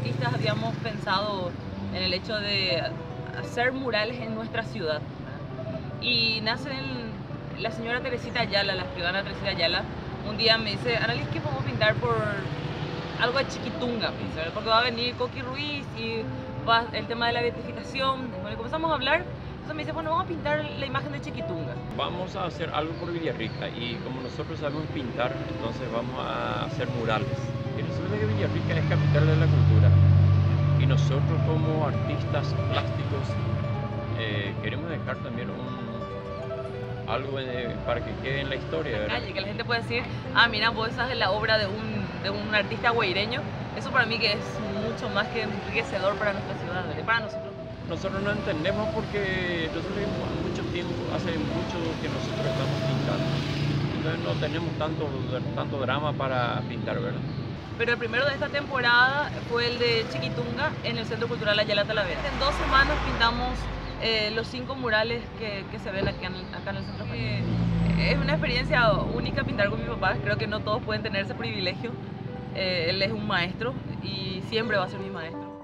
artistas habíamos pensado en el hecho de hacer murales en nuestra ciudad. Y nace la señora Teresita Ayala, la escribana Teresita Ayala, un día me dice: Annalise, ¿qué podemos pintar por algo de Chiquitunga? Me dice, porque va a venir Coqui Ruiz y va el tema de la beatificación. Bueno, comenzamos a hablar, entonces me dice: bueno, vamos a pintar la imagen de Chiquitunga. Vamos a hacer algo por Villarrica y como nosotros sabemos pintar, entonces vamos a hacer murales. Y resulta que Villarrica es capital de la cultura y nosotros como artistas plásticos queremos dejar también algo para que quede en la historia, ¿verdad? Que la gente puede decir: ah, mira, vos esa es la obra de un artista guaireño. Eso para mí que es mucho más que enriquecedor para nuestra ciudad, ¿verdad? Para nosotros. Nosotros no entendemos porque nosotros mucho tiempo, hace mucho que nosotros estamos pintando. Entonces no tenemos tanto drama para pintar, ¿verdad? Pero el primero de esta temporada fue el de Chiquitunga en el Centro Cultural Ayala Talavera. En 2 semanas pintamos los 5 murales que se ven acá en el centro. Es una experiencia única pintar con mi papá. Creo que no todos pueden tener ese privilegio. Él es un maestro y siempre va a ser mi maestro.